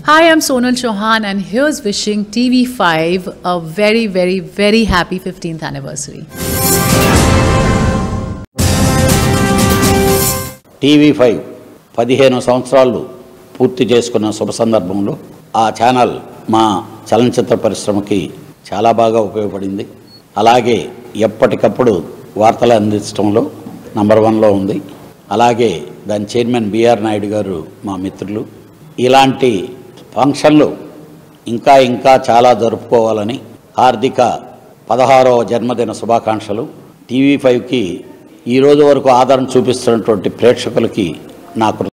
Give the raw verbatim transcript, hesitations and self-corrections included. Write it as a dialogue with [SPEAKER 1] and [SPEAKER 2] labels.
[SPEAKER 1] Hi, I'm Sonal Chauhan and here's wishing T V five a very, very, very happy fifteenth anniversary.
[SPEAKER 2] T V five పదిహేను సంవత్సరాలు పూర్తి చేసుకున్న శుభ సందర్భంలో ఆ ఛానల్ మా చలనచిత్ర పరిశ్రమకి చాలా బాగా ఉపయోగపడింది. అలాగే ఎప్పటికప్పుడు వార్తలు అందించడంలో నంబర్ వన్లో ఉంది. అలాగే దాని చైర్మన్ బిఆర్ నాయుడు గారు మా మిత్రులు. ఇలాంటి ఫంక్షన్లు ఇంకా ఇంకా చాలా జరుపుకోవాలని హార్దిక పదహారవ జన్మదిన శుభాకాంక్షలు. టీవీ ఫైవ్కి ఈరోజు వరకు ఆదరణ చూపిస్తున్నటువంటి ప్రేక్షకులకి నాకు